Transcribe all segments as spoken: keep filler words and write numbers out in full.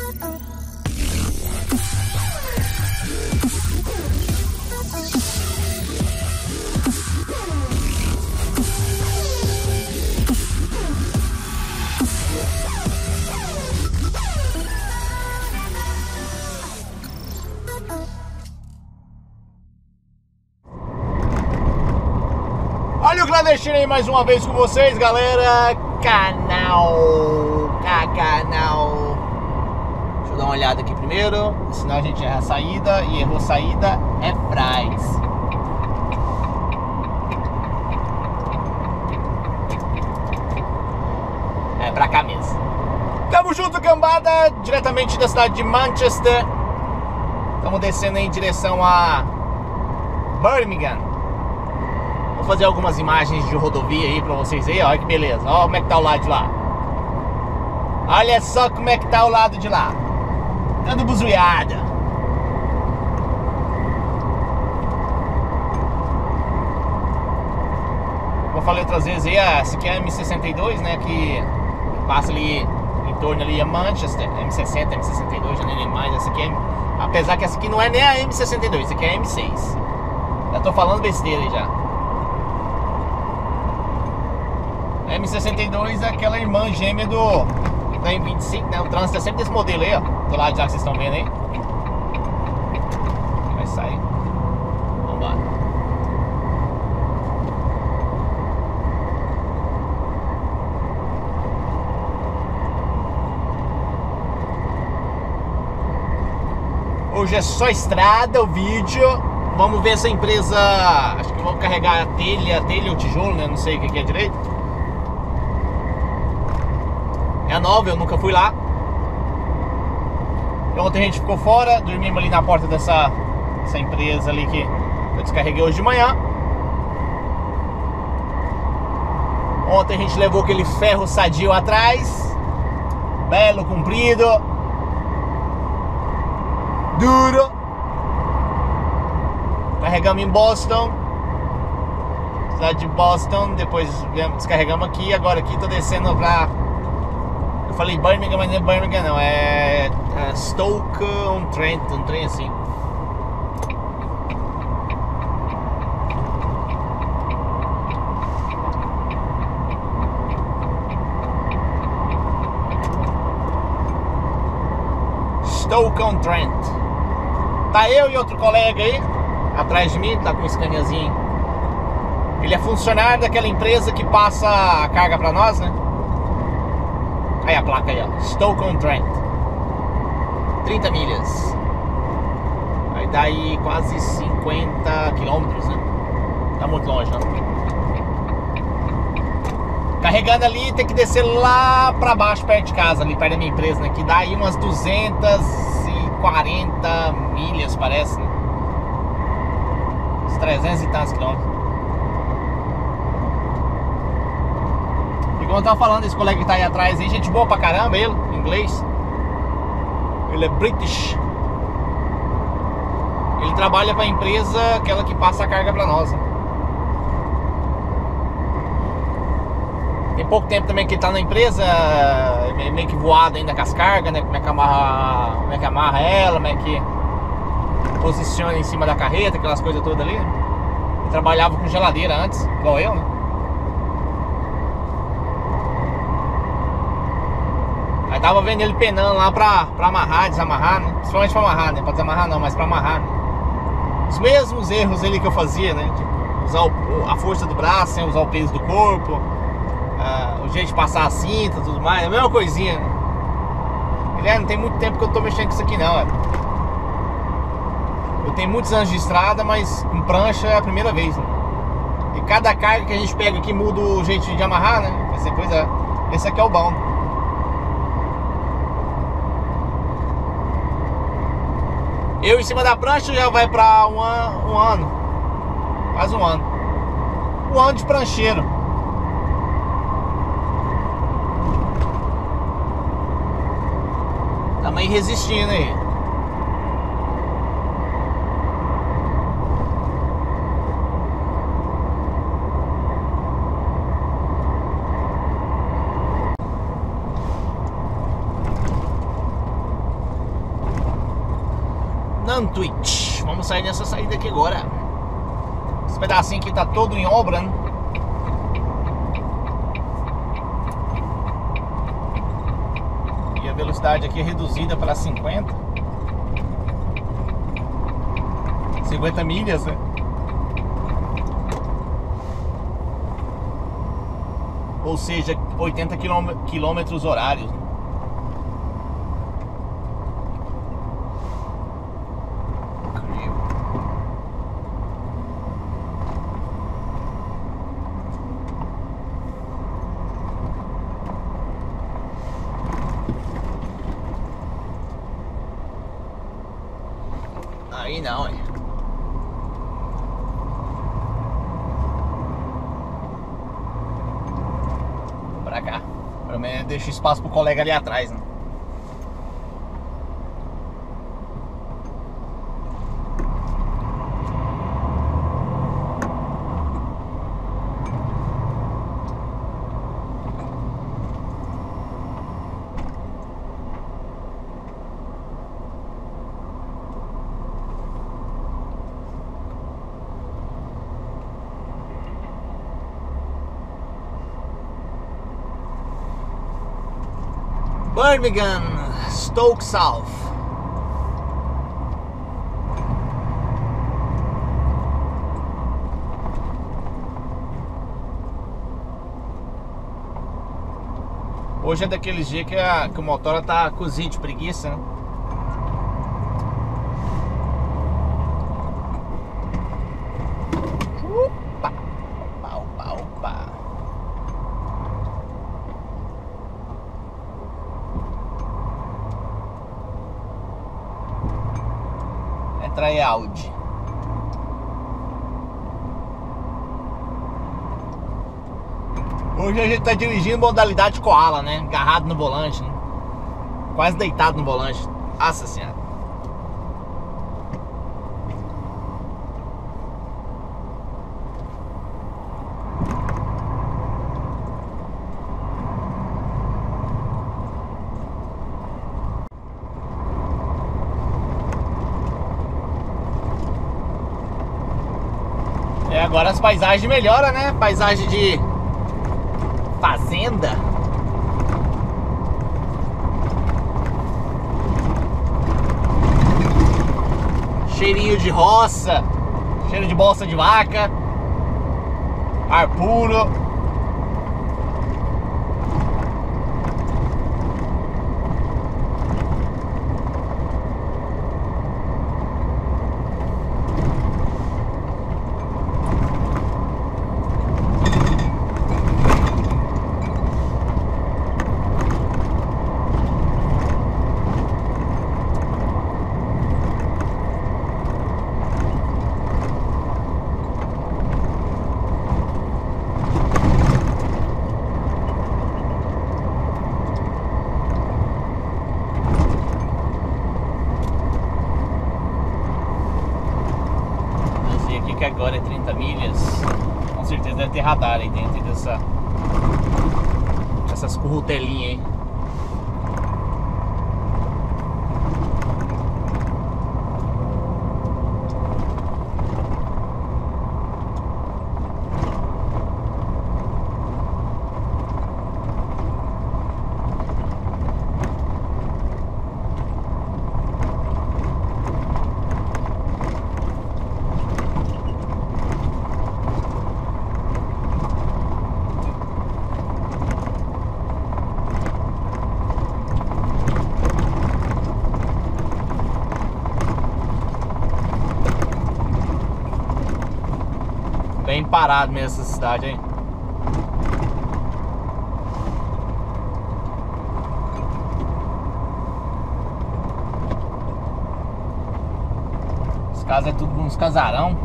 Olha o clandestino aí mais uma vez com vocês, galera. Canal, canal. Deixa eu dar uma olhada aqui primeiro, senão a gente erra a saída, e errou saída é Fraz. É pra cá mesmo. Tamo junto, cambada, diretamente da cidade de Manchester. Estamos descendo em direção a Birmingham. Vou fazer algumas imagens de rodovia aí pra vocês aí, olha que beleza. Olha como é que tá o lado de lá. Olha só como é que tá o lado de lá. Dando buzuiada. Como eu falei outras vezes aí, essa aqui é a M sessenta e dois, né? Que passa ali em torno ali a Manchester. M sessenta, M sessenta e dois, já nem lembro mais. Essa aqui é, apesar que essa aqui não é nem a M sessenta e dois, essa aqui é a M seis. Já tô falando besteira aí já. M sessenta e dois é aquela irmã gêmea do da M vinte e cinco, né? O trânsito é sempre desse modelo aí, ó. Do lado já que vocês estão vendo aí. Vai sair. Vamos lá. Hoje é só estrada o vídeo. Vamos ver essa empresa. Acho que vamos carregar a telha, a telha ou tijolo, né? Não sei o que é direito. É nova, eu nunca fui lá. Ontem a gente ficou fora, dormimos ali na porta dessa, dessa empresa ali que eu descarreguei hoje de manhã. Ontem a gente levou aquele ferro sadio atrás, belo, comprido, duro. Carregamos em Boston, cidade de Boston. Depois descarregamos aqui. Agora aqui tô descendo pra... Eu falei Birmingham, mas não é Birmingham não, é, é Stoke-on-Trent, um trem assim. Stoke-on-Trent. Tá eu e outro colega aí, atrás de mim, tá com um Scaniazinho. Ele é funcionário daquela empresa que passa a carga pra nós, né? Aí a placa aí, ó, Stoke-on-Trent, trinta milhas. Aí dá aí quase cinquenta quilômetros, né? Tá muito longe, não? Carregando ali, tem que descer lá pra baixo, perto de casa, ali perto da minha empresa, né? Que dá aí umas duzentas e quarenta milhas, parece, né? Uns trezentos e tantos quilômetros. Como eu tava falando, esse colega que tá aí atrás aí, gente boa pra caramba, ele, inglês. Ele é British. Ele trabalha pra empresa, aquela que passa a carga pra nós, né? Tem pouco tempo também que ele tá na empresa, meio que voado ainda com as cargas, né? Como é que amarra, como é que amarra ela, como é que posiciona em cima da carreta, aquelas coisas todas ali, né? Ele trabalhava com geladeira antes, igual eu, né? Aí tava vendo ele penando lá pra, pra amarrar, desamarrar, né? Principalmente pra amarrar, né? Pra desamarrar não, mas pra amarrar, né? Os mesmos erros ali que eu fazia, né? Tipo, usar o, a força do braço sem usar o peso do corpo, uh, o jeito de passar a cinta e tudo mais, a mesma coisinha, né? Ele é, não tem muito tempo que eu tô mexendo com isso aqui não, é. Eu tenho muitos anos de estrada, mas com prancha é a primeira vez, né? E cada carga que a gente pega aqui muda o jeito de amarrar, né? Pois é, esse aqui é o bom. Eu em cima da prancha já vai pra um ano, um ano, quase um ano, um ano de prancheiro. Também resistindo aí. Nantwich. Vamos sair nessa saída aqui agora. Esse pedacinho aqui tá todo em obra, né? E a velocidade aqui é reduzida para cinquenta. cinquenta milhas, né? Ou seja, oitenta quilômetros horários. Aí não, hein? Pra cá. Pelo menos deixa espaço pro colega ali atrás, né? Birmingham, Stoke South. Hoje é daquele dia que, a, que o motor tá cozido de preguiça, né? Opa, opa, opa, opa. Trai Audi. Hoje a gente tá dirigindo modalidade Koala, né? Agarrado no volante, né? Quase deitado no volante. Nossa senhora. É, agora as paisagens melhoram, né? Paisagem de fazenda. Cheirinho de roça. Cheiro de bosta de vaca. Ar puro. Que agora é trinta milhas. Com certeza deve ter radar aí dentro dessa essas currutelinhas aí. Bem parado mesmo essa cidade, hein? As casas é tudo uns casarão.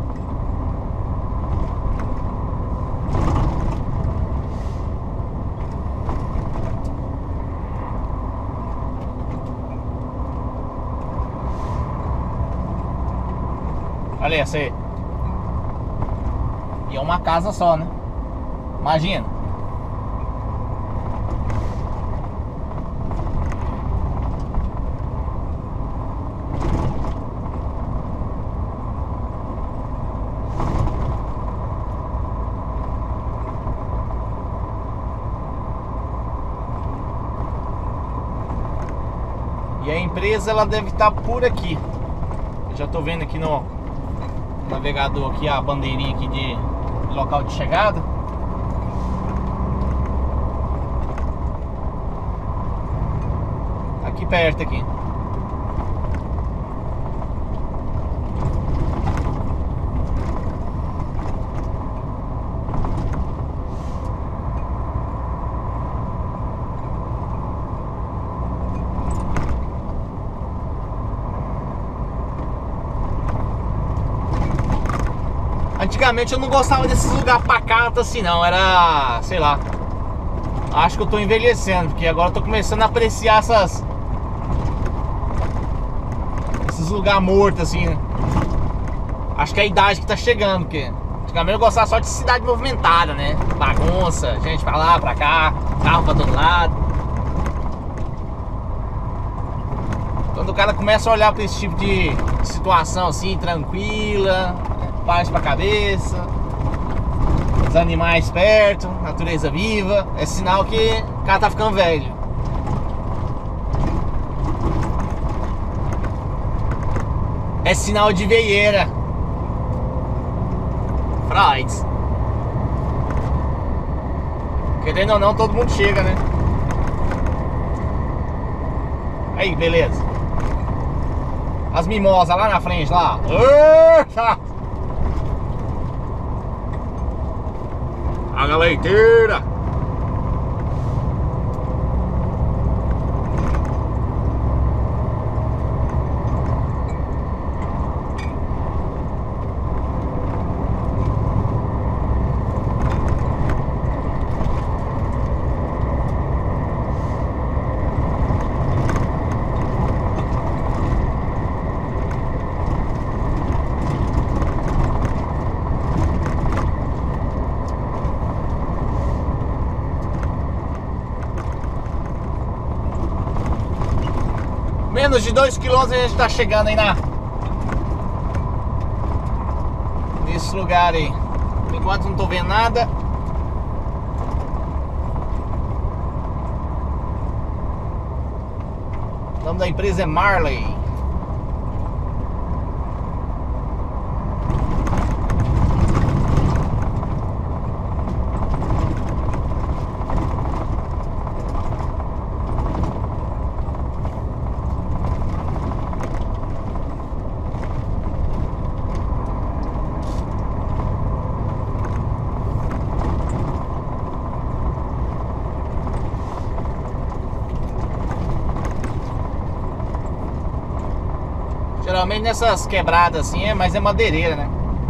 Olha essa aí. E é uma casa só, né? Imagina. E a empresa ela deve estar por aqui. Eu já tô vendo aqui no navegador aqui a bandeirinha aqui de local de chegada. Aqui perto aqui. Antigamente eu não gostava desses lugares pacatos assim não, era, sei lá. Acho que eu tô envelhecendo, porque agora eu tô começando a apreciar essas esses lugares mortos assim, né? Acho que é a idade que tá chegando, porque antigamente eu gostava só de cidade movimentada, né? Bagunça, gente pra lá, pra cá, carro pra todo lado. Quando o cara começa a olhar pra esse tipo de situação assim, tranquila, paz pra cabeça, os animais perto, natureza viva, é sinal que o cara tá ficando velho. É sinal de veieira. Freud. Querendo ou não, todo mundo chega, né? Aí, beleza. As mimosas lá na frente, lá. Eita! A leiteira. Menos de dois quilômetros a gente tá chegando aí na nesse lugar aí. Por enquanto não tô vendo nada. O nome da empresa é Marley. Geralmente nessas quebradas assim é, mas é madeireira, né?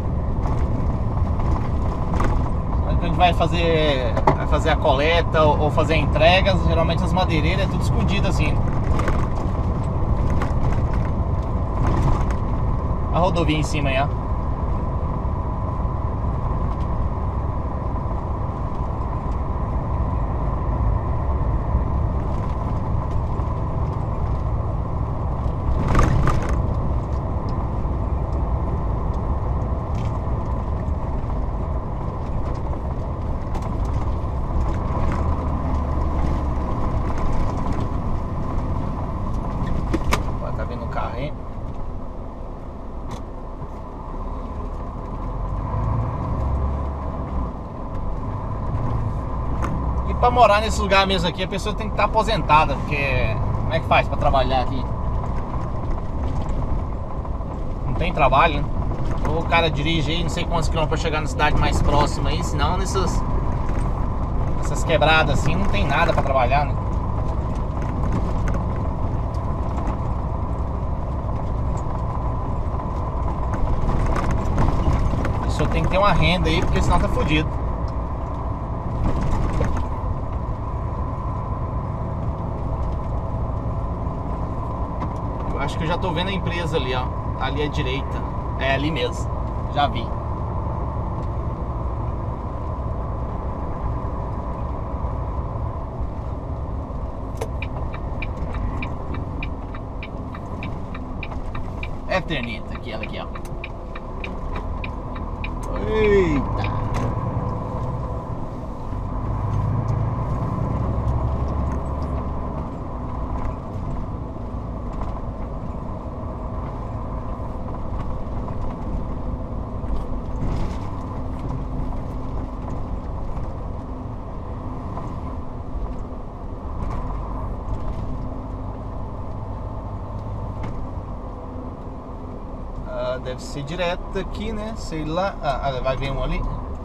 Quando a gente vai fazer, vai fazer a coleta ou, ou fazer entregas, geralmente as madeireiras é tudo escondido assim. A rodovia em cima aí, ó. Pra morar nesse lugar mesmo aqui, a pessoa tem que estar aposentada, porque como é que faz pra trabalhar aqui? Não tem trabalho, né? Ou o cara dirige aí não sei quantos quilômetros pra chegar na cidade mais próxima aí, senão nessas essas quebradas assim não tem nada pra trabalhar, né? A pessoa tem que ter uma renda aí, porque senão tá fodido. Acho que eu já tô vendo a empresa ali, ó. Ali à direita. É ali mesmo. Já vi. Eternita, aqui, ela aqui, ó. Eita! Uh, deve ser direto aqui, né? Sei lá. Ah, vai ver um ali.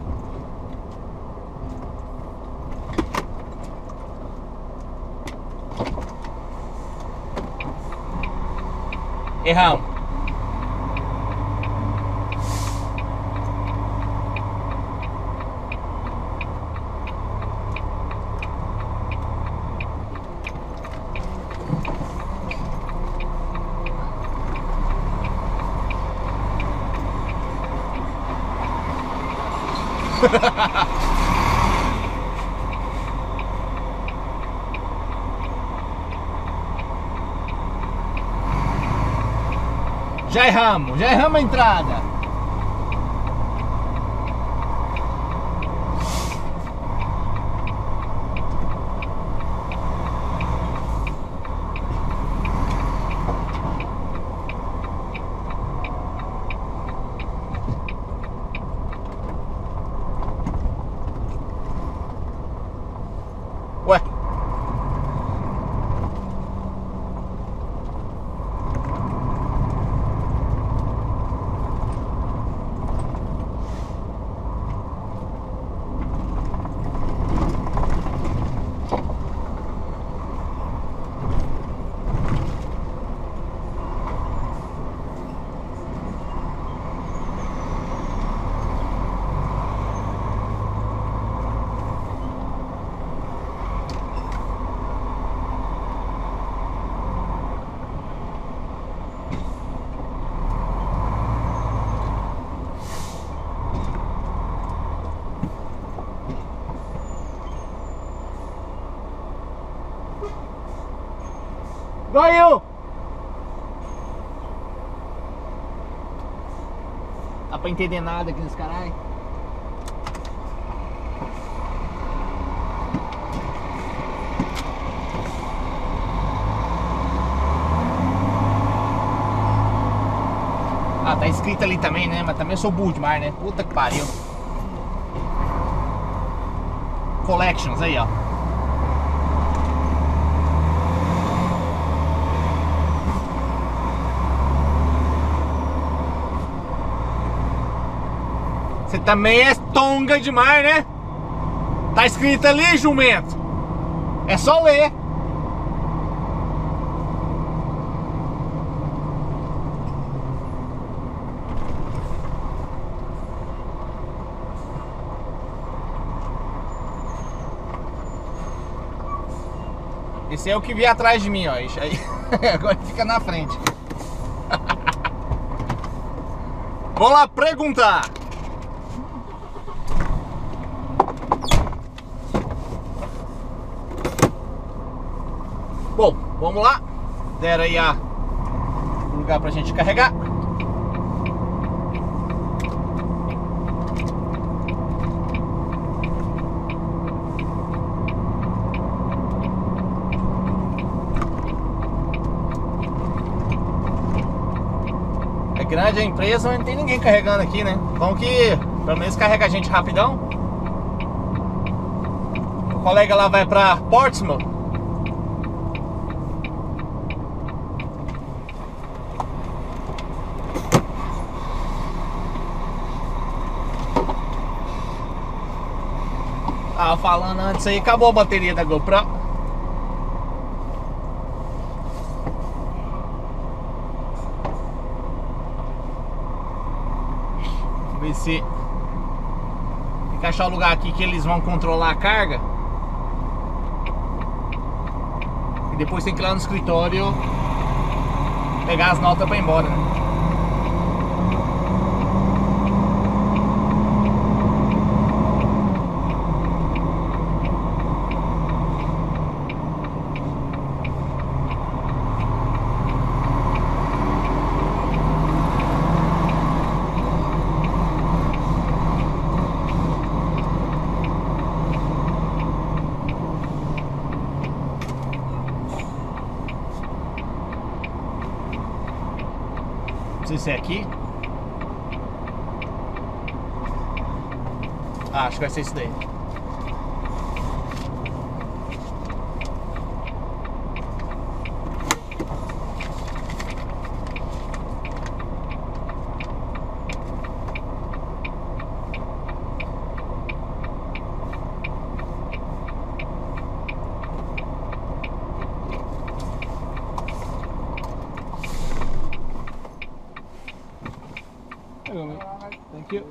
Erramos. Já erramos, já erramos a entrada. Ué. Ganhou! Dá pra entender nada aqui nesse caralho. Ah, tá escrito ali também, né? Mas também eu sou burro demais, né? Puta que pariu. Collections aí, ó. Você também é tonga demais, né? Tá escrito ali, jumento. É só ler. Esse é o que vier atrás de mim, ó. Isso aí. Agora fica na frente. Vou lá perguntar. Bom, vamos lá. Deram aí a lugar pra gente carregar. É grande a empresa, mas não tem ninguém carregando aqui, né? Bom que pelo menos carrega a gente rapidão. O colega lá vai pra Portsmouth. Tava falando antes aí, acabou a bateria da GoPro. Vamos ver se tem que achar o lugar aqui que eles vão controlar a carga. E depois tem que ir lá no escritório pegar as notas pra ir embora, né? Não sei se é aqui. Ah, acho que vai ser isso daí. Thank you.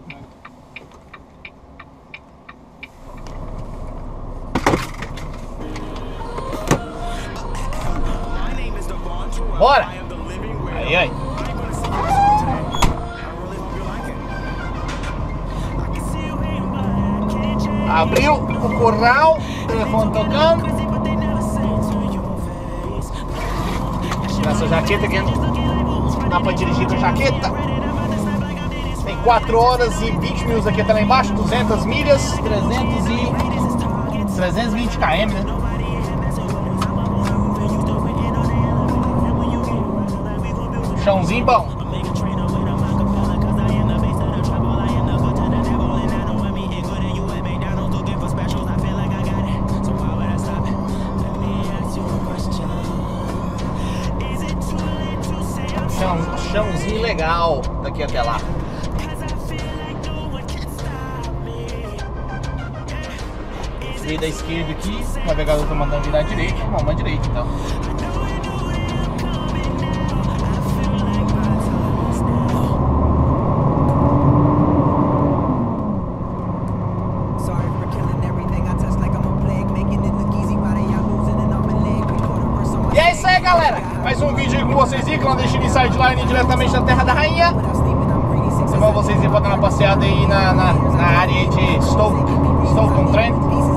Bora! Aí, aí. Abriu o curral, telefone tocando. Tirar essa jaqueta aqui. Dá pra dirigir com a jaqueta. Tem quatro horas e vinte minutos aqui até lá embaixo. duzentas milhas, trezentos e trezentos e vinte quilômetros, né? Chãozinho bom. Chão, chãozinho legal daqui até lá. Virei da esquerda aqui, o navegador tá mandando virar à direita, vamos à direita então. E é isso aí, galera, mais um vídeo aí com vocês aí, clandestino sideline diretamente da Terra da Rainha. Levar vocês aí pra dar uma passeada aí na, na, na área de Stoke, Stoke-on-Trent.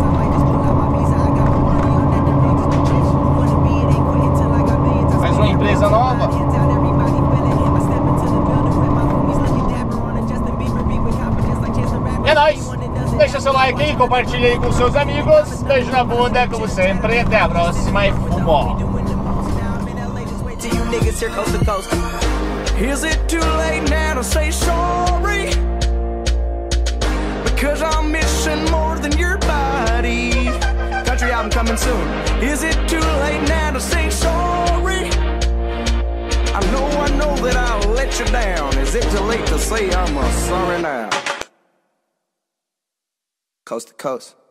Mais uma empresa nova. É nóis! Deixa seu like aí, compartilha aí com seus amigos. Beijo na bunda, como sempre. Até a próxima e fumo! Is it too late now to say sorry? Because I'm missing more than your body. Country album coming soon. Is it too late now to say sorry? I know, I know that I'll let you down. Is it too late to say I'm a sorry now? Coast to coast.